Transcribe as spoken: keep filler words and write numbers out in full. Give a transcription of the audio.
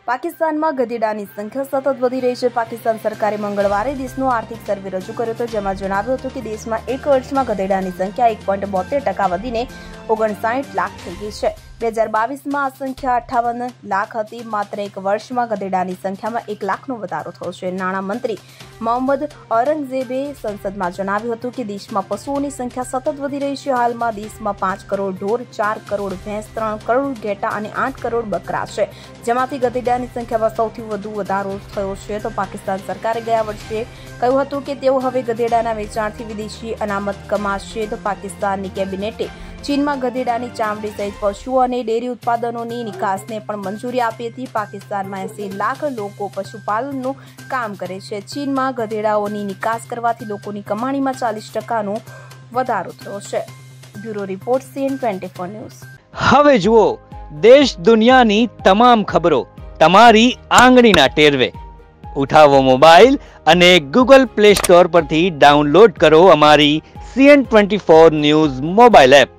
પાકિસ્તાનમાં ગધેડાની સંખ્યા સતત વધી રહી છે। પાકિસ્તાન સરકારે મંગળવારે દેશનો આર્થિક સર્વે રજૂ કર્યો હતો, જેમાં જણાવ્યું હતું કે દેશમાં એક વર્ષમાં ગધેડાની સંખ્યા એક પોઈન્ટ બોતેર ટકા વધીને ઓગણસાઠ લાખ થઈ ગઈ છે। બે હજાર બાવીસમાં આ સંખ્યા અઠ્ઠાવન લાખ હતી। માત્ર એક વર્ષમાં ગધેડાની સંખ્યામાં એક લાખનો વધારો થયો છે। નાણામંત્રી મોહમ્મદ ઔરંગઝેબે સંસદમાં જણાવ્યું હતું કે દેશમાં પશુઓની સંખ્યા સતત વધી રહી છે। હાલમાં દેશમાં પાંચ કરોડ ઢોર, ચાર કરોડ ભેંસ, ત્રણ કરોડ ઘેટા અને આઠ કરોડ બકરા છે, જેમાંથી ગધેડાની સંખ્યામાં સૌથી વધુ વધારો થયો છે। તો પાકિસ્તાન સરકારે ગયા વર્ષે કહ્યું હતું કે તેઓ હવે ગધેડાના વેચાણથી વિદેશી અનામત કમાશે। તો પાકિસ્તાનની કેબિનેટે ચીનમાં ગધેડાની ચામડી સહિત પશુઓ અને ડેરી ઉત્પાદનોની નિકાસને પણ મંજૂરી આપી હતી। પાકિસ્તાનમાં એસી લાખ લોકો પશુપાલનનું કામ કરે છે। ચીનમાં ગધેડાઓની નિકાસ કરવાથી લોકોની કમાણીમાં ચાલીસ ટકાનો વધારો થયો છે। Bureau report CN twenty four news. હવે જુઓ દેશ દુનિયાની તમામ ખબરો તમારી આંગળીના ટેરવે। ઉઠાવો મોબાઈલ અને ગૂગલ પ્લે સ્ટોર પરથી ડાઉનલોડ કરો અમારી CN twenty four news mobile app.